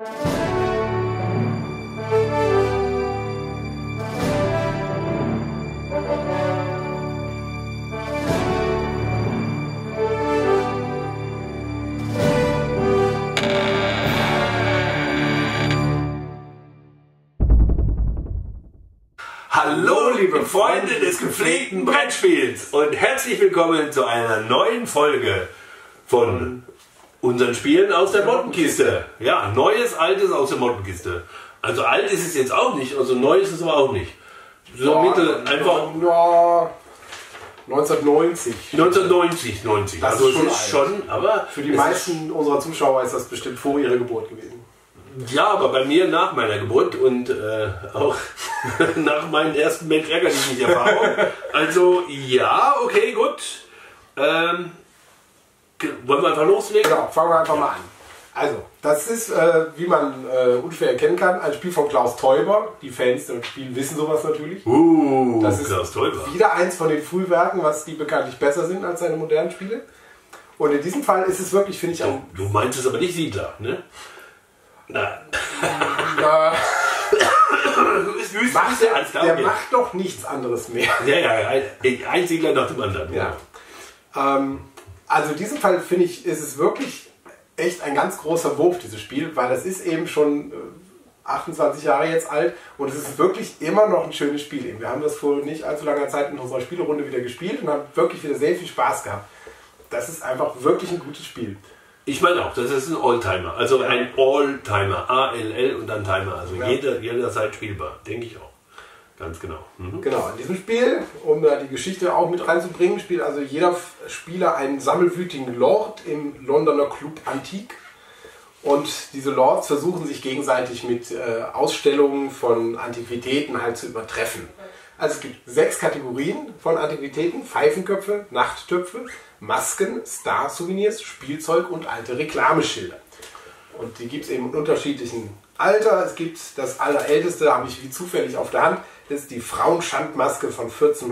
Hallo liebe Freunde des gepflegten Brettspiels und herzlich willkommen zu einer neuen Folge von unseren Spielen aus der Mottenkiste. Ja, Neues, Altes aus der Mottenkiste. Also alt ist es jetzt auch nicht, also neu ist es aber auch nicht. So ja, Mitte, einfach... Ja, 1990. 1990, 90. Das also ist es ist schon, aber... Für die meisten unserer Zuschauer ist das bestimmt vor ihrer Geburt gewesen. Ja, aber bei mir nach meiner Geburt und auch nach meinen ersten Mensch ärgerlichen Erfahrungen. Also ja, okay, gut. Wollen wir einfach loslegen? Genau, fangen wir einfach mal an. Also, das ist, wie man unschwer erkennen kann, ein Spiel von Klaus Teuber. Die Fans des Spiels wissen sowas natürlich. Das ist Klaus Teuber. Wieder eins von den Frühwerken, was die bekanntlich besser sind als seine modernen Spiele. Und in diesem Fall ist es wirklich, finde ich, auch... Du meinst es aber nicht Siedler, ne? Na. Der macht doch nichts anderes mehr. Ja, ein Siedler nach dem anderen. Ja. Also in diesem Fall finde ich, ist es wirklich echt ein ganz großer Wurf, dieses Spiel, weil das ist eben schon 28 Jahre jetzt alt und es ist wirklich immer noch ein schönes Spiel. Wir haben das vor nicht allzu langer Zeit in unserer Spielerunde wieder gespielt und haben wirklich wieder sehr viel Spaß gehabt. Das ist einfach wirklich ein gutes Spiel. Ich meine auch, das ist ein Alltimer, also ein Alltimer, A-L-L und dann Timer, also jederzeit spielbar, denke ich auch. Ganz genau. Genau, in diesem Spiel, um da die Geschichte auch mit reinzubringen, spielt also jeder Spieler einen sammelwütigen Lord im Londoner Club Antique. Und diese Lords versuchen sich gegenseitig mit Ausstellungen von Antiquitäten halt zu übertreffen. Also es gibt 6 Kategorien von Antiquitäten: Pfeifenköpfe, Nachttöpfe, Masken, Star-Souvenirs, Spielzeug und alte Reklameschilder. Und die gibt es eben in unterschiedlichen Alter. Es gibt das allerälteste, habe ich wie zufällig auf der Hand, das ist die Frauenschandmaske von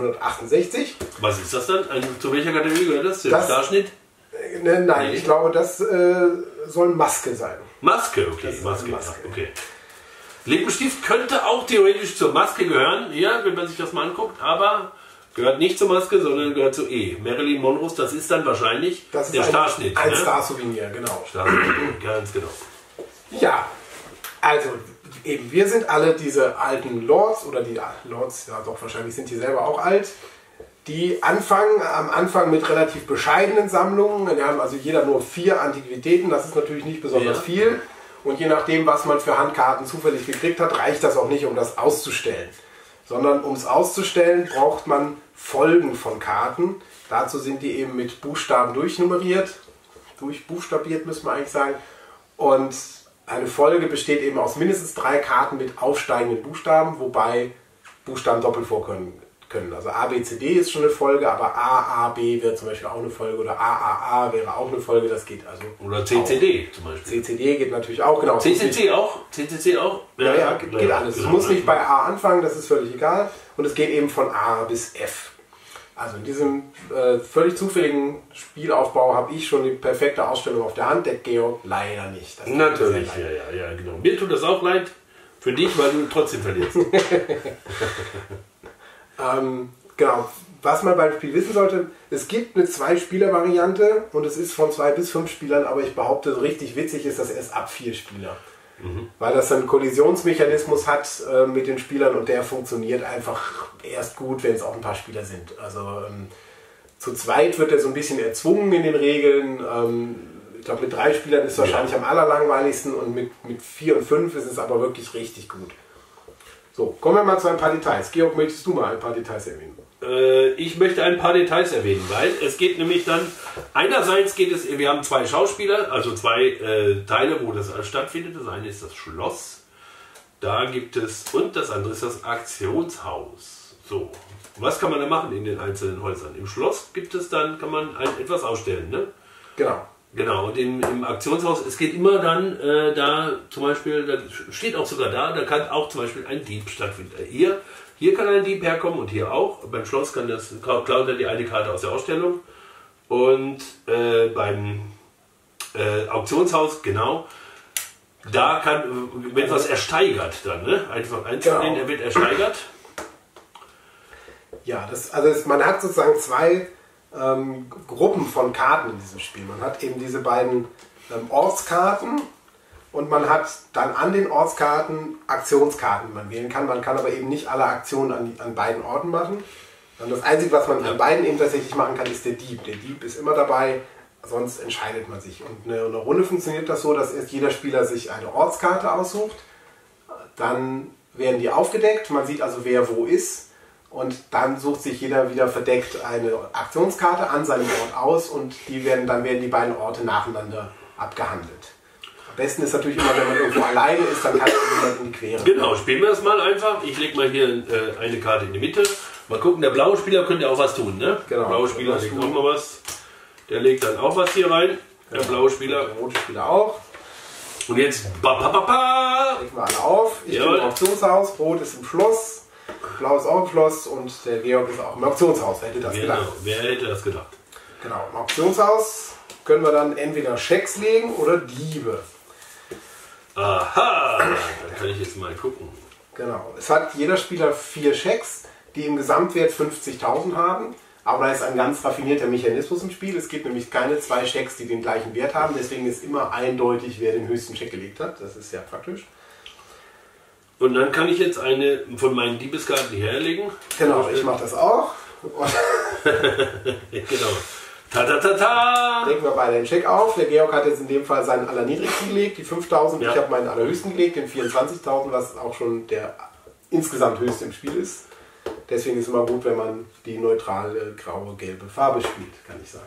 1468. Was ist das dann? Zu welcher Kategorie gehört das? Der Starschnitt? Nein, nee. Ich glaube, das soll Maske sein. Maske, okay. Maske. Ja, okay. Lippenstift könnte auch theoretisch zur Maske gehören, ja, wenn man sich das mal anguckt, aber gehört nicht zur Maske, sondern gehört zu E. Marilyn Monroe, das ist dann wahrscheinlich der Starschnitt. Ein Star-Souvenir, genau. Ganz genau. Ja, also eben, wir sind alle diese alten Lords, oder die Lords, ja doch, wahrscheinlich sind die selber auch alt, die am Anfang mit relativ bescheidenen Sammlungen. Wir haben also jeder nur 4 Antiquitäten, das ist natürlich nicht besonders viel. Und je nachdem, was man für Handkarten zufällig gekriegt hat, reicht das auch nicht, um das auszustellen. Sondern um es auszustellen, braucht man Folgen von Karten. Dazu sind die eben mit Buchstaben durchnummeriert. Durchbuchstabiert müssen wir eigentlich sagen. Und eine Folge besteht eben aus mindestens 3 Karten mit aufsteigenden Buchstaben, wobei Buchstaben doppelt vorkommen können. Also A, B, C, D ist schon eine Folge, aber A, A, B wäre zum Beispiel auch eine Folge, oder A, A, A wäre auch eine Folge, das geht also. Oder C, C, D zum Beispiel. C, C, D geht natürlich auch, genau. C, C, C auch? C, C, C auch? Ja, geht alles. Es muss nicht bei A anfangen, das ist völlig egal. Und es geht eben von A bis F. Also in diesem völlig zufälligen Spielaufbau habe ich schon die perfekte Ausstellung auf der Hand, der Georg leider nicht. Das natürlich, ja, genau. Mir tut das auch leid, für dich, weil du trotzdem verlierst. Genau, was man beim Spiel wissen sollte, es gibt eine 2-Spieler-Variante und es ist von 2 bis 5 Spielern, aber ich behaupte, richtig witzig ist das erst ab 4 Spieler. Weil das einen Kollisionsmechanismus hat mit den Spielern und der funktioniert einfach erst gut, wenn es auch ein paar Spieler sind. Also zu zweit wird er so ein bisschen erzwungen in den Regeln. Ich glaube, mit 3 Spielern ist es wahrscheinlich am allerlangweiligsten und mit 4 und 5 ist es aber wirklich richtig gut. So, kommen wir mal zu ein paar Details. Georg, möchtest du mal ein paar Details erwähnen? Ich möchte ein paar Details erwähnen, weil es geht nämlich dann, einerseits geht es, wir haben 2 Schauspieler, also 2 Teile, wo das stattfindet. Das eine ist das Schloss, da gibt es, und das andere ist das Auktionshaus. So, was kann man da machen in den einzelnen Häusern? Im Schloss gibt es dann, kann man etwas ausstellen, ne? Genau. Genau, und im Auktionshaus, es geht immer dann, da zum Beispiel, da steht auch sogar da kann auch zum Beispiel ein Dieb stattfinden. Hier kann ein Dieb herkommen und hier auch. Beim Schloss klaut er die eine Karte aus der Ausstellung. Und beim Auktionshaus, genau, Da wird was ersteigert dann, ne? Einfach einzunehmen, der wird ersteigert. Ja, man hat sozusagen zwei Gruppen von Karten in diesem Spiel. Man hat eben diese beiden Ortskarten und man hat dann an den Ortskarten Aktionskarten, die man wählen kann. Man kann aber eben nicht alle Aktionen an beiden Orten machen. Und das Einzige, was man an beiden eben tatsächlich machen kann, ist der Dieb. Der Dieb ist immer dabei, sonst entscheidet man sich. Und eine Runde funktioniert das so, dass erst jeder Spieler sich eine Ortskarte aussucht. Dann werden die aufgedeckt, man sieht also, wer wo ist. Und dann sucht sich jeder wieder verdeckt eine Aktionskarte an seinem Ort aus und dann werden die beiden Orte nacheinander abgehandelt. Am besten ist natürlich immer, wenn man irgendwo alleine ist, dann kann man in die Quere. Genau, spielen wir das mal einfach. Ich lege mal hier eine Karte in die Mitte. Mal gucken, der blaue Spieler könnte auch was tun, ne? Genau. Der blaue Spieler legt auch mal was. Der legt dann auch was hier rein. Der blaue Spieler. Der rote Spieler auch. Und jetzt Legen wir alle auf. Ich bin im Auktionshaus, Rot ist im Schloss. Blau ist auch im Schloss und der Georg ist auch im Auktionshaus. Wer hätte das gedacht? Wer hätte das gedacht? Genau, im Auktionshaus können wir dann entweder Schecks legen oder Diebe. Aha, dann kann ich jetzt mal gucken. Genau, es hat jeder Spieler 4 Schecks, die im Gesamtwert 50.000 haben. Aber da ist ein ganz raffinierter Mechanismus im Spiel. Es gibt nämlich keine 2 Schecks, die den gleichen Wert haben. Deswegen ist immer eindeutig, wer den höchsten Scheck gelegt hat. Das ist sehr praktisch. Und dann kann ich jetzt eine von meinen Diebeskarten herlegen. Genau, ich mache das auch. Genau. Ta-ta-ta-ta! Legen wir beide den Scheck auf. Der Georg hat jetzt in dem Fall seinen allerniedrigsten gelegt, die 5.000. Ja. Ich habe meinen allerhöchsten gelegt, den 24.000, was auch schon der insgesamt höchste im Spiel ist. Deswegen ist es immer gut, wenn man die neutrale graue, gelbe Farbe spielt, kann ich sagen.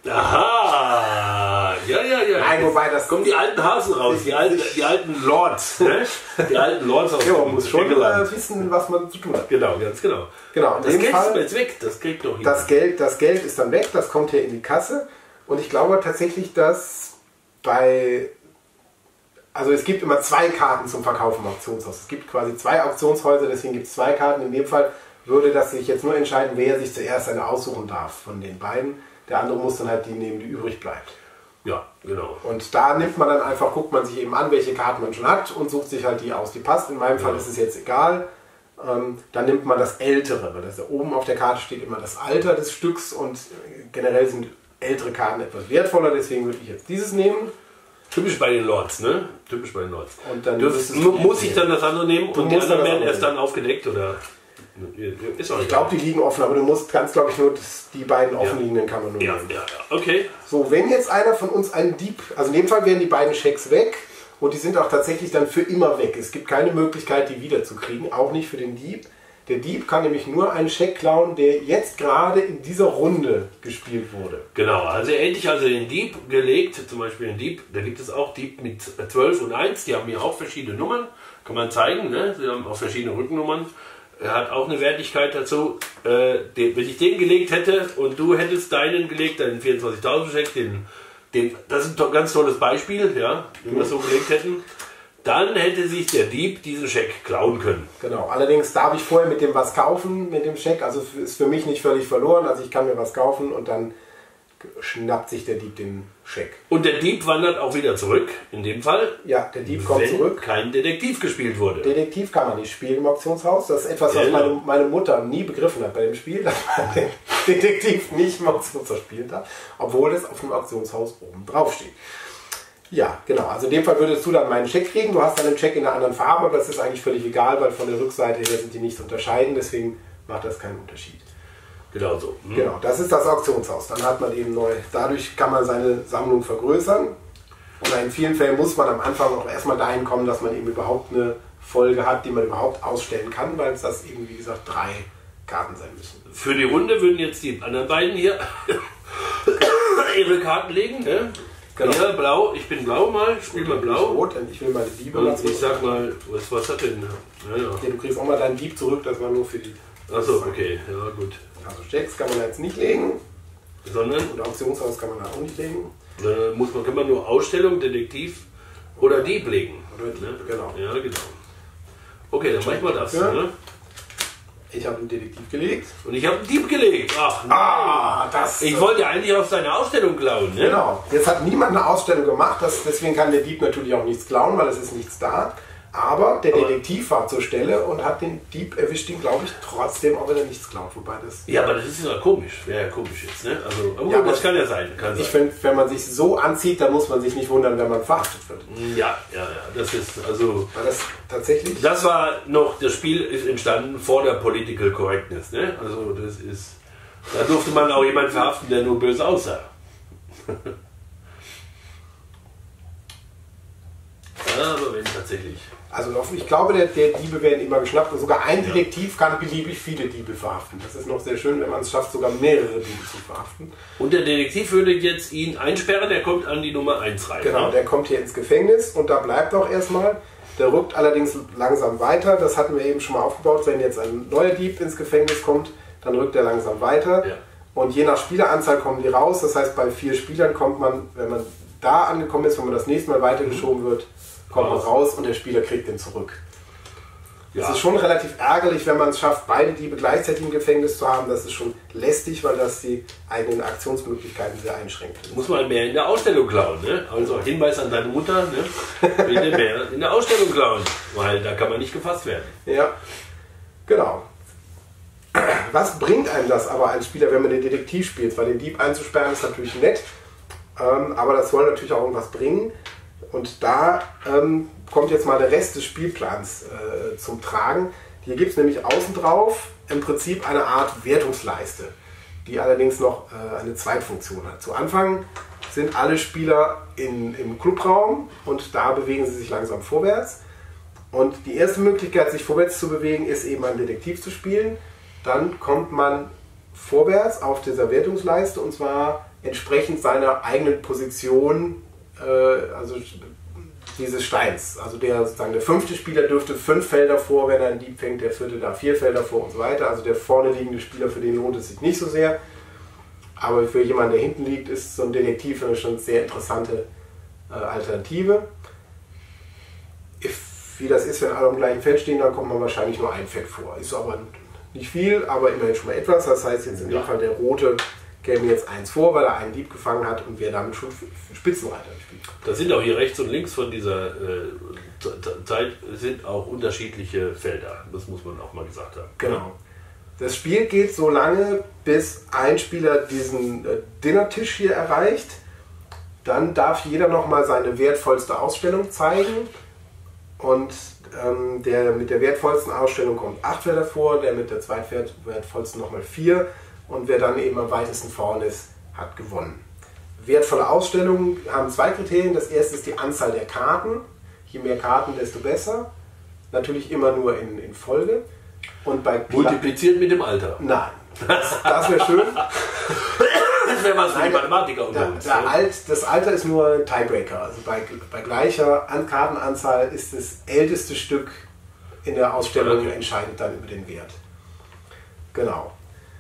Aha! Ja. Nein, wobei das kommen die alten Hasen raus, die alten Lords. Ne? Die alten Lords aus man muss schon wissen, was man zu tun hat. Genau, ganz genau. Genau, das Geld ist jetzt weg, das kriegt doch das Geld ist dann weg, das kommt hier in die Kasse. Und ich glaube tatsächlich, dass also es gibt immer 2 Karten zum Verkauf im Auktionshaus. Es gibt quasi 2 Auktionshäuser, deswegen gibt es 2 Karten. In dem Fall würde das sich jetzt nur entscheiden, wer sich zuerst eine aussuchen darf von den beiden. Der andere muss dann halt die nehmen, die übrig bleibt. Ja, genau. Und da nimmt man dann einfach, guckt man sich eben an, welche Karten man schon hat und sucht sich halt die aus, die passt. In meinem Fall ist es jetzt egal. Dann nimmt man das Ältere, weil das da oben auf der Karte steht immer das Alter des Stücks und generell sind ältere Karten etwas wertvoller, deswegen würde ich jetzt dieses nehmen. Typisch bei den Lords, ne? Typisch bei den Lords. Und dann muss ich dann das andere nehmen und die anderen werden erst dann aufgedeckt, oder? Ist auch ich glaube, die liegen offen, aber kannst glaube ich nur die beiden offenliegenden kann man nur nehmen. Ja, okay. So, wenn jetzt einer von uns einen Dieb, also in dem Fall wären die beiden Schecks weg und die sind auch tatsächlich dann für immer weg. Es gibt keine Möglichkeit, die wiederzukriegen, auch nicht für den Dieb. Der Dieb kann nämlich nur einen Scheck klauen, der jetzt gerade in dieser Runde gespielt wurde. Genau, also hätte ich also den Dieb gelegt, zum Beispiel den Dieb, da gibt es auch Dieb mit 12 und 1, die haben hier auch verschiedene Nummern, kann man zeigen, ne? Sie haben auch verschiedene Rückennummern. Er hat auch eine Wertigkeit dazu. Wenn ich den gelegt hätte und du hättest deinen gelegt, deinen 24.000 Scheck, das ist ein ganz tolles Beispiel, ja, wenn wir es so gelegt hätten, dann hätte sich der Dieb diesen Scheck klauen können. Genau, allerdings darf ich vorher mit dem was kaufen, mit dem Scheck, also ist für mich nicht völlig verloren, also ich kann mir was kaufen und dann schnappt sich der Dieb den Scheck. Und der Dieb wandert auch wieder zurück, in dem Fall. Ja, der Dieb kommt zurück. Kein Detektiv gespielt wurde. Detektiv kann man nicht spielen im Auktionshaus. Das ist etwas, was meine Mutter nie begriffen hat bei dem Spiel, dass man den Detektiv nicht im Auktionshaus spielen darf, obwohl es auf dem Auktionshaus oben drauf steht. Ja, genau. Also in dem Fall würdest du dann meinen Scheck kriegen. Du hast dann einen Scheck in einer anderen Farbe, aber das ist eigentlich völlig egal, weil von der Rückseite her sind die nicht zu unterscheiden. Deswegen macht das keinen Unterschied. Genau so. Genau, das ist das Auktionshaus. Dann hat man eben dadurch kann man seine Sammlung vergrößern. Und in vielen Fällen muss man am Anfang auch erstmal dahin kommen, dass man eben überhaupt eine Folge hat, die man überhaupt ausstellen kann, weil es das eben, wie gesagt, 3 Karten sein müssen. Für die Runde würden jetzt die anderen beiden hier ihre Karten legen. Ne? Genau. Ja, blau, ich bin blau mal, spiel mal blau. Rot, denn ich will meine Diebe. Und ich sag mal, was hat denn? Ja. Ja, du kriegst auch mal deinen Dieb zurück, das war nur für die. Achso, okay, ja gut. Also Schecks kann man jetzt nicht legen. Sondern? Und Auktionshaus kann man da auch nicht legen. Kann man nur Ausstellung, Detektiv oder Dieb legen. Oder Dieb, ne? Genau. Ja, genau. Okay, dann mach ich mal das. Ja. Ne? Ich habe einen Detektiv gelegt. Und ich habe einen Dieb gelegt. Ach nein. Ich wollte eigentlich auf seine Ausstellung klauen. Ne? Genau. Jetzt hat niemand eine Ausstellung gemacht. Deswegen kann der Dieb natürlich auch nichts klauen, weil es ist nichts da. Aber der Detektiv war zur Stelle und hat den Dieb erwischt, ihn glaube ich trotzdem, auch wenn er nichts klaut. Wobei das. Ja, aber das ist ja komisch. Wäre ja komisch jetzt. Ne? Also, ja, das kann ja sein. Ich finde, wenn man sich so anzieht, dann muss man sich nicht wundern, wenn man verhaftet wird. Ja. Das ist also. War das tatsächlich? Das war noch, das Spiel ist entstanden vor der Political Correctness. Ne? Also das ist. Da durfte man auch jemanden verhaften, der nur böse aussah. Ja, aber wenn tatsächlich. Also ich glaube, der Diebe werden immer geschnappt und sogar ein Detektiv kann beliebig viele Diebe verhaften. Das ist noch sehr schön, wenn man es schafft, sogar mehrere Diebe zu verhaften. Und der Detektiv würde jetzt ihn einsperren, der kommt an die Nummer 1 rein. Genau, ne? Der kommt hier ins Gefängnis und da bleibt auch erstmal. Der rückt allerdings langsam weiter, das hatten wir eben schon mal aufgebaut. Wenn jetzt ein neuer Dieb ins Gefängnis kommt, dann rückt er langsam weiter. Ja. Und je nach Spieleranzahl kommen die raus. Das heißt, bei 4 Spielern kommt man, wenn man da angekommen ist, wenn man das nächste Mal weitergeschoben wird, kommt man raus und der Spieler kriegt den zurück. Es ist schon relativ ärgerlich, wenn man es schafft, beide Diebe gleichzeitig im Gefängnis zu haben. Das ist schon lästig, weil das die eigenen Aktionsmöglichkeiten sehr einschränkt. Muss man mehr in der Ausstellung klauen. Ne? Also Hinweis an deine Mutter, ne? Bitte mehr in der Ausstellung klauen, weil da kann man nicht gefasst werden. Ja, genau. Was bringt einem das aber als Spieler, wenn man den Detektiv spielt? Weil den Dieb einzusperren ist natürlich nett, aber das soll natürlich auch irgendwas bringen. Und da kommt jetzt mal der Rest des Spielplans zum Tragen. Hier gibt es nämlich außen drauf im Prinzip eine Art Wertungsleiste, die allerdings noch eine Zweitfunktion hat. Zu Anfang sind alle Spieler im Clubraum und da bewegen sie sich langsam vorwärts. Und die erste Möglichkeit, sich vorwärts zu bewegen, ist eben einen Detektiv zu spielen. Dann kommt man vorwärts auf dieser Wertungsleiste und zwar entsprechend seiner eigenen Position, also dieses Steins. Also der 5. Spieler dürfte 5 Felder vor, wenn er einen Dieb fängt, der 4. da 4 Felder vor und so weiter. Also der vorne liegende Spieler, für den lohnt es sich nicht so sehr. Aber für jemanden, der hinten liegt, ist so ein Detektiv eine schon sehr interessante Alternative. Wie das ist, wenn alle am gleichen Feld stehen, dann kommt man wahrscheinlich nur ein Feld vor. Ist aber nicht viel, aber immerhin schon mal etwas. Das heißt jetzt in dem Fall, der Rote käme jetzt 1 vor, weil er einen Dieb gefangen hat und wäre damit schon Spitzenreiter gespielt. Das sind auch hier rechts und links von dieser Zeit sind auch unterschiedliche Felder. Das muss man auch mal gesagt haben. Genau. Das Spiel geht so lange, bis ein Spieler diesen Dinnertisch hier erreicht. Dann darf jeder nochmal seine wertvollste Ausstellung zeigen. Und der mit der wertvollsten Ausstellung kommt 8 Felder vor, der mit der zweitwertvollsten nochmal 4. Und wer dann eben am weitesten vorne ist, hat gewonnen. Wertvolle Ausstellungen haben 2 Kriterien. Das erste ist die Anzahl der Karten. Je mehr Karten, desto besser. Natürlich immer nur in Folge. Und bei multipliziert mit dem Alter. Nein, das wäre schön. Das wäre was für die Mathematiker unter uns. Das Alter ist nur ein Tiebreaker. Also bei gleicher Kartenanzahl ist das älteste Stück in der Ausstellung entscheidet dann über den Wert. Genau.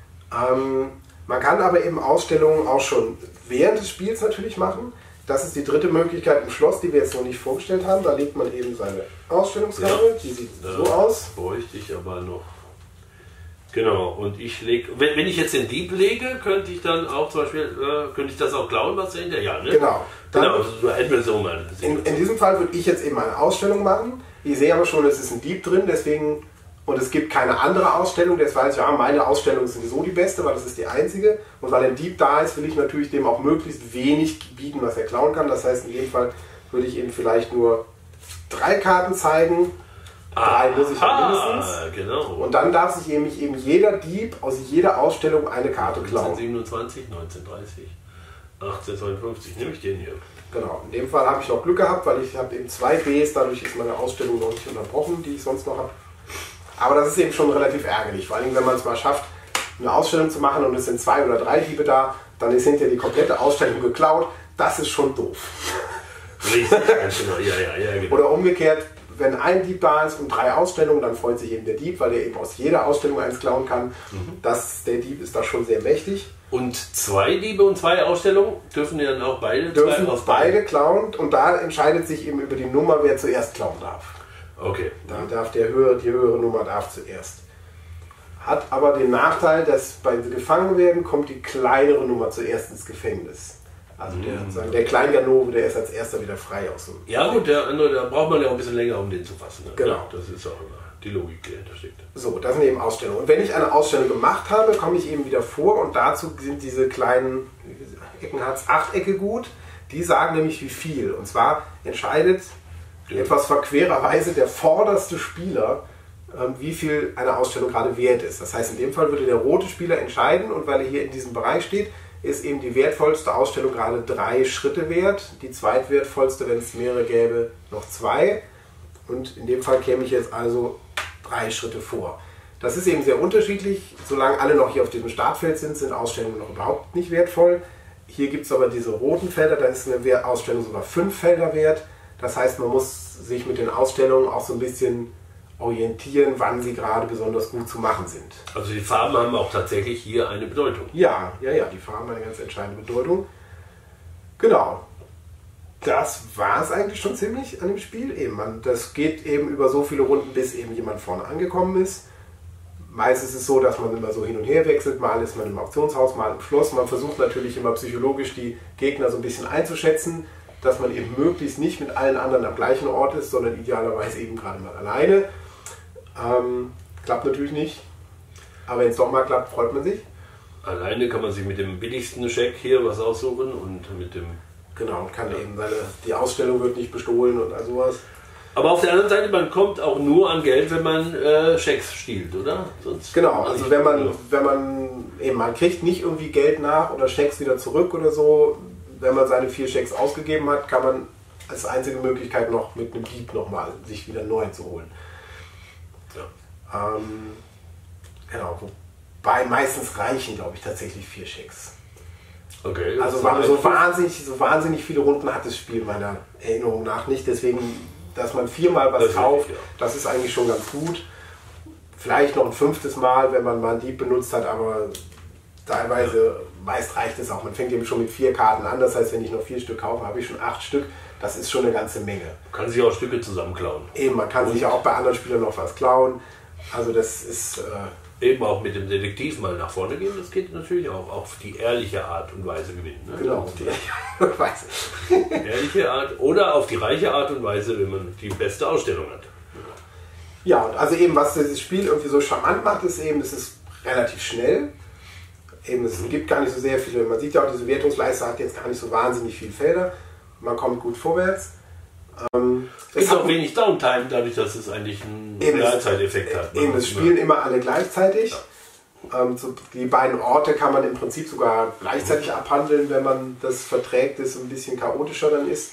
Man kann aber eben Ausstellungen auch schon während des Spiels natürlich machen. Das ist die dritte Möglichkeit im Schloss, die wir jetzt noch nicht vorgestellt haben. Da legt man eben seine Ausstellungsreihe. Die sieht so aus. Bräuchte ich aber noch. Genau, und ich lege, wenn ich jetzt den Dieb lege, könnte ich dann auch zum Beispiel, könnte ich das auch klauen, was dahinter? Ja, ne? Genau. Genau, so hätten wir so mal. In diesem Fall würde ich jetzt eben eine Ausstellung machen. Ich sehe aber schon, es ist ein Dieb drin, deswegen. Und es gibt keine andere Ausstellung, das weiß ich, ja, meine Ausstellung ist sowieso die beste, weil das ist die einzige. Und weil ein Dieb da ist, will ich natürlich dem auch möglichst wenig bieten, was er klauen kann. Das heißt, in dem Fall würde ich ihm vielleicht nur 3 Karten zeigen. 3 muss ich mindestens. Genau. Und dann darf sich eben jeder Dieb aus jeder Ausstellung eine Karte klauen. 1927, 1930, 1852, nehme ich den hier. Genau, in dem Fall habe ich noch Glück gehabt, weil ich habe eben 2 Bs, dadurch ist meine Ausstellung noch nicht unterbrochen, die ich sonst noch habe. Aber das ist eben schon relativ ärgerlich, vor allem wenn man es mal schafft, eine Ausstellung zu machen und es sind 2 oder 3 Diebe da, dann ist hinterher die komplette Ausstellung geklaut. Das ist schon doof. Richtig, ja, genau. Oder umgekehrt, wenn ein Dieb da ist und 3 Ausstellungen, dann freut sich eben der Dieb, weil er eben aus jeder Ausstellung eins klauen kann. Der Dieb ist da schon sehr mächtig. Und 2 Diebe und 2 Ausstellungen dürfen dann auch beide? Dürfen beide klauen und da entscheidet sich eben über die Nummer, wer zuerst klauen darf. Okay. Da darf die höhere Nummer darf zuerst. hat aber den Nachteil, dass beim Gefangenwerden kommt die kleinere Nummer zuerst ins Gefängnis. Also der Kleinganove, der ist als erster wieder frei aus dem. Ja gut, der andere, da braucht man ja auch ein bisschen länger, um den zu fassen. Ne? Genau. Das ist auch die Logik, die dahinter steckt. So, das sind eben Ausstellungen. Und wenn ich eine Ausstellung gemacht habe, komme ich eben wieder vor und dazu sind diese kleinen Eckenharz-Achtecke gut. Die sagen nämlich wie viel. Und zwar entscheidet etwas verquererweise der vorderste Spieler, wie viel eine Ausstellung gerade wert ist. Das heißt, in dem Fall würde der rote Spieler entscheiden und weil er hier in diesem Bereich steht, ist eben die wertvollste Ausstellung gerade 3 Schritte wert. Die zweitwertvollste, wenn es mehrere gäbe, noch 2. Und in dem Fall käme ich jetzt also 3 Schritte vor. Das ist eben sehr unterschiedlich. Solange alle noch hier auf diesem Startfeld sind, sind Ausstellungen noch überhaupt nicht wertvoll. Hier gibt es aber diese roten Felder, da ist eine Ausstellung sogar 5 Felder wert. Das heißt, man muss sich mit den Ausstellungen auch so ein bisschen orientieren, wann sie gerade besonders gut zu machen sind. Also die Farben haben auch tatsächlich hier eine Bedeutung. Ja, die Farben haben eine ganz entscheidende Bedeutung. Genau. Das war es eigentlich schon ziemlich an dem Spiel. Das geht eben über so viele Runden, bis eben jemand vorne angekommen ist. Meistens ist es so, dass man immer so hin und her wechselt. Mal ist man im Auktionshaus, mal im Schloss. Man versucht natürlich immer psychologisch die Gegner so ein bisschen einzuschätzen, dass man eben möglichst nicht mit allen anderen am gleichen Ort ist, sondern idealerweise eben gerade mal alleine. Klappt natürlich nicht, aber wenn es doch mal klappt, freut man sich. Alleine kann man sich mit dem billigsten Scheck hier was aussuchen und mit dem... Genau, kann eben die Ausstellung wird nicht bestohlen und all sowas. Aber auf der anderen Seite, man kommt auch nur an Geld, wenn man Schecks stiehlt, oder? Sonst genau, also wenn man eben, man kriegt nicht irgendwie Geld nach oder Schecks wieder zurück oder so. Wenn man seine 4 Schecks ausgegeben hat, kann man als einzige Möglichkeit noch mit einem Dieb nochmal sich wieder neu zu holen. Ja. Genau, wobei meistens reichen, glaube ich, tatsächlich 4 Schecks. Okay. Also so wahnsinnig viele Runden hat das Spiel meiner Erinnerung nach nicht. Deswegen, dass man 4-mal was kauft, das ist eigentlich schon ganz gut. Vielleicht noch ein 5. Mal, wenn man mal einen Dieb benutzt hat, aber teilweise, meist reicht es auch. Man fängt eben schon mit 4 Karten an. Das heißt, wenn ich noch 4 Stück kaufe, habe ich schon 8 Stück. Das ist schon eine ganze Menge. Man kann sich auch Stücke zusammenklauen. Eben, man kann sich auch bei anderen Spielern noch was klauen. Also das ist... eben auch mit dem Detektiv mal nach vorne gehen, das geht natürlich auch auf die ehrliche Art und Weise gewinnen. Ne? Genau, auf die ehrliche Art und Weise. Ehrliche Art oder auf die reiche Art und Weise, wenn man die beste Ausstellung hat. Ja, und also eben, was dieses Spiel irgendwie so charmant macht, ist eben, es ist relativ schnell. Eben, es gibt gar nicht so sehr viele, man sieht ja auch, diese Wertungsleiste hat jetzt gar nicht so wahnsinnig viele Felder. Man kommt gut vorwärts. Es gibt auch wenig Downtime, dadurch, dass es eigentlich einen Realzeiteffekt hat. Eben, es spielen immer alle gleichzeitig. Ja. Die beiden Orte kann man im Prinzip sogar gleichzeitig abhandeln, wenn man das verträgt, das ein bisschen chaotischer dann ist.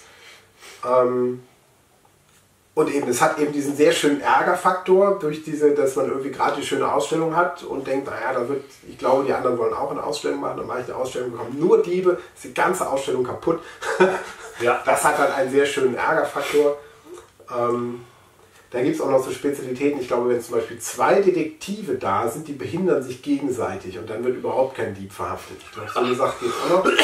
Und eben, es hat eben diesen sehr schönen Ärgerfaktor, durch dass man irgendwie gerade die schöne Ausstellung hat und denkt, naja, ich glaube, die anderen wollen auch eine Ausstellung machen, dann mache ich eine Ausstellung, bekomme nur Diebe, ist die ganze Ausstellung kaputt. Ja. Das hat dann einen sehr schönen Ärgerfaktor. Da gibt es auch noch so Spezialitäten, ich glaube, wenn zum Beispiel 2 Detektive da sind, die behindern sich gegenseitig und dann wird überhaupt kein Dieb verhaftet. Ich glaube, so eine Sache geht auch noch.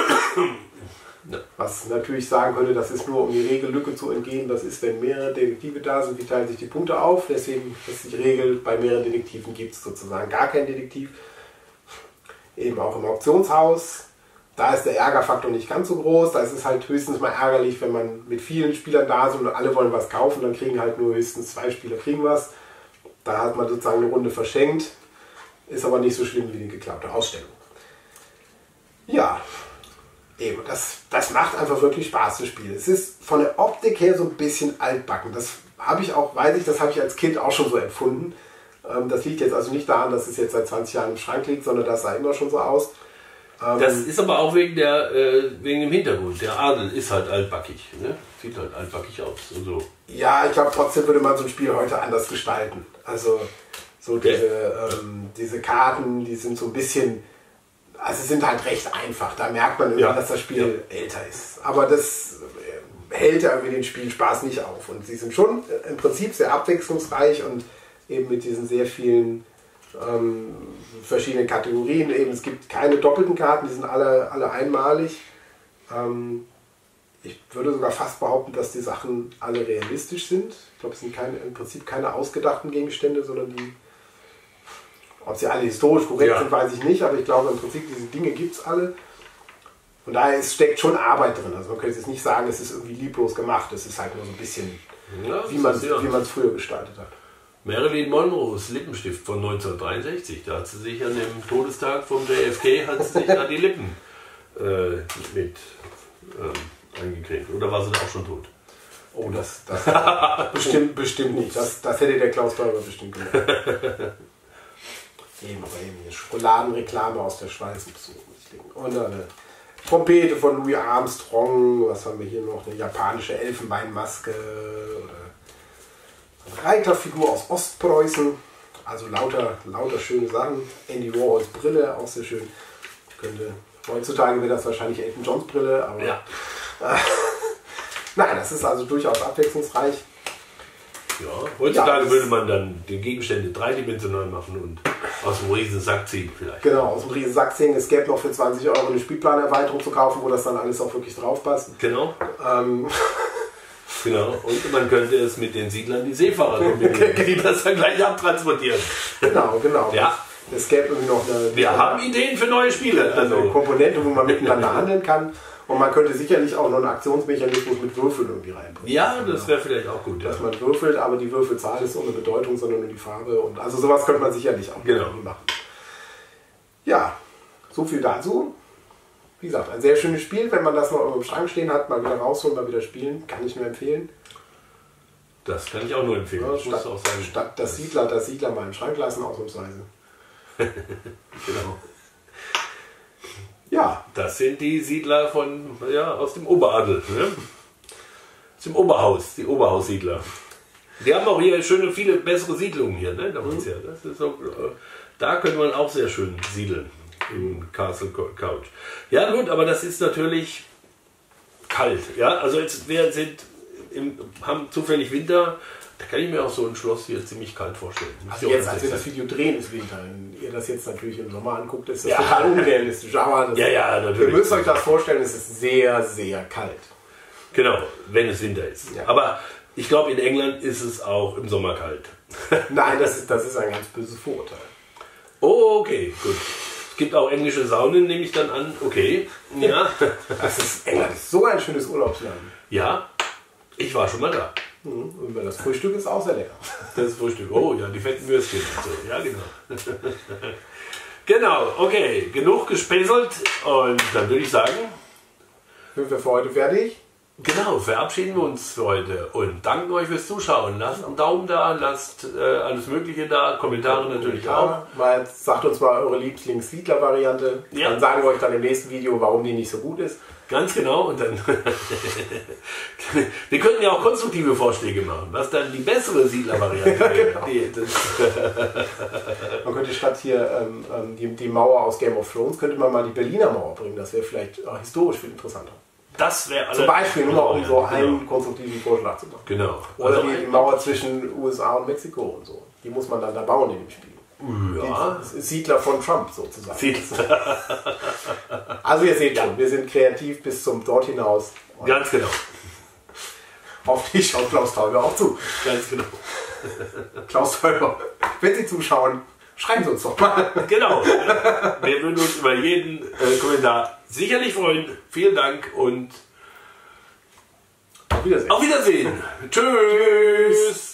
Was natürlich sagen könnte, das ist nur um die Regellücke zu entgehen, das ist, wenn mehrere Detektive da sind, wie teilen sich die Punkte auf, deswegen ist die Regel, bei mehreren Detektiven gibt es sozusagen gar keinen Detektiv. Eben auch im Auktionshaus, da ist der Ärgerfaktor nicht ganz so groß, da ist es halt höchstens mal ärgerlich, wenn man mit vielen Spielern da ist und alle wollen was kaufen, dann kriegen halt nur höchstens 2 Spieler kriegen was. Da hat man sozusagen eine Runde verschenkt, ist aber nicht so schlimm wie die geklaute Ausstellung. Ja. Eben, das macht einfach wirklich Spaß, das Spiel. Es ist von der Optik her so ein bisschen altbacken. Das habe ich auch, das habe ich als Kind auch schon so empfunden. Das liegt jetzt also nicht daran, dass es jetzt seit 20 Jahren im Schrank liegt, sondern das sah immer schon so aus. Das ist aber auch wegen dem Hintergrund. Der Adel ist halt altbackig. Ne? Sieht halt altbackig aus. Also. Ja, ich glaube, trotzdem würde man so ein Spiel heute anders gestalten. Also so diese Karten, die sind so ein bisschen... Also sind halt recht einfach, da merkt man irgendwie, dass das Spiel älter ist. Aber das hält ja irgendwie den Spielspaß nicht auf. Und sie sind schon im Prinzip sehr abwechslungsreich und eben mit diesen sehr vielen verschiedenen Kategorien. Eben, es gibt keine doppelten Karten, die sind alle einmalig. Ich würde sogar fast behaupten, dass die Sachen alle realistisch sind. Ich glaube, es sind im Prinzip keine ausgedachten Gegenstände, sondern die Ob sie alle historisch korrekt Ja. sind, weiß ich nicht, aber ich glaube im Prinzip, diese Dinge gibt es alle. Und daher steckt schon Arbeit drin. Also man könnte jetzt nicht sagen, es ist irgendwie lieblos gemacht. Es ist halt nur so ein bisschen, Ja, wie man es früher gestaltet hat. Marilyn Monroes Lippenstift von 1963. Da hat sie sich an dem Todestag vom JFK hat sie sich da die Lippen mit eingecremt. Oder war sie da auch schon tot? Oh, das bestimmt nicht. Das hätte der Klaus Teuber bestimmt gemacht. Eben, aber eben eine Schokoladenreklame aus der Schweiz. Und eine Trompete von Louis Armstrong. Was haben wir hier noch? Eine japanische Elfenbeinmaske. Oder eine Reiterfigur aus Ostpreußen. Also lauter schöne Sachen. Andy Warhols Brille, auch sehr schön. Heutzutage wäre das wahrscheinlich Elton Johns Brille, aber Ja. nein, das ist also durchaus abwechslungsreich. Ja, heutzutage Ja, würde man dann die Gegenstände dreidimensional machen und aus dem Riesensack ziehen vielleicht. Genau, aus dem Riesensack ziehen. Es gäbe noch für 20 Euro eine Spielplanerweiterung zu kaufen, wo das dann alles auch wirklich drauf passt. Genau. Genau. Und man könnte es mit den Siedlern die Seefahrer kombinieren, die das dann gleich abtransportieren. Genau. Ja. Es gäbe irgendwie noch Wir haben Ideen für neue Spiele. eine Also, Komponente, wo man miteinander handeln kann. Und man könnte sicherlich auch noch einen Aktionsmechanismus mit Würfeln irgendwie reinbringen. ja, das wäre vielleicht auch gut. Ja. Dass man würfelt, aber die Würfelzahl ist ohne Bedeutung, sondern nur die Farbe. Und also sowas könnte man sicherlich auch Genau. irgendwie machen. Ja, so viel dazu. Wie gesagt, ein sehr schönes Spiel. Wenn man das noch im Schrank stehen hat, mal wieder rausholen, mal wieder spielen. Kann ich nur empfehlen. Das kann ich auch nur empfehlen. Ja, Ich muss auch sagen, statt das Siedler mal im Schrank lassen, ausnahmsweise. genau. Ja, Das sind die Siedler aus dem Oberadel. Ne? Aus dem Oberhaus, die Oberhaussiedler. Die haben auch hier viele bessere Siedlungen hier. Ne? Das ist so, da könnte man auch sehr schön siedeln. Im Castle Couch. Ja gut, aber das ist natürlich kalt. Ja? Also wir haben zufällig Winter. Da kann ich mir auch so ein Schloss hier ziemlich kalt vorstellen. also jetzt, als wir das Video drehen, ist Winter. Wenn ihr das jetzt natürlich im Sommer anguckt, ist das Ja. total unrealistisch. Aber das, Ja, natürlich. ihr müsst euch das vorstellen, es ist sehr, sehr kalt. Genau, wenn es Winter ist. Ja. Aber ich glaube, in England ist es auch im Sommer kalt. Nein, das ist ein ganz böses Vorurteil. Oh, okay, gut. Es gibt auch englische Saunen, nehme ich dann an. Okay, ja. England ist so ein schönes Urlaubsland. Ja, ich war schon mal da. Und das Frühstück ist auch sehr lecker. Das Frühstück. Oh ja, die fetten Würstchen und so. Ja, genau. Genau, okay, genug gespäßelt. Und dann würde ich sagen, Sind wir für heute fertig? genau, verabschieden wir uns für heute und danken euch fürs Zuschauen. Lasst einen Daumen da, lasst alles Mögliche da, Kommentare natürlich auch. Sagt uns mal eure Lieblings-Siedler-Variante. Ja. Dann sagen wir euch dann im nächsten Video, warum die nicht so gut ist. Ganz genau. Und dann wir könnten ja auch konstruktive Vorschläge machen, was dann die bessere Siedler-Variante wäre. Man könnte statt hier die Mauer aus Game of Thrones, könnte man mal die Berliner Mauer bringen. Das wäre vielleicht historisch viel interessanter. Das wäre Zum Beispiel nur mal, um so genau. einen konstruktiven Vorschlag zu machen. Genau. Oder Also, die Mauer zwischen USA und Mexiko und so. Die muss man dann da bauen in dem Spiel. ja. Die Siedler von Trump sozusagen. Siedler. Also ihr seht schon, wir sind kreativ bis zum dort hinaus. Und Ganz genau. hoffentlich schaut Klaus Teuber auch zu. Ganz genau. Klaus Teuber, wenn Sie zuschauen, schreiben Sie uns doch mal. Genau. Wir würden uns über jeden Kommentar sicherlich freuen. Vielen Dank und Auf Wiedersehen. auf Wiedersehen. Tschüss.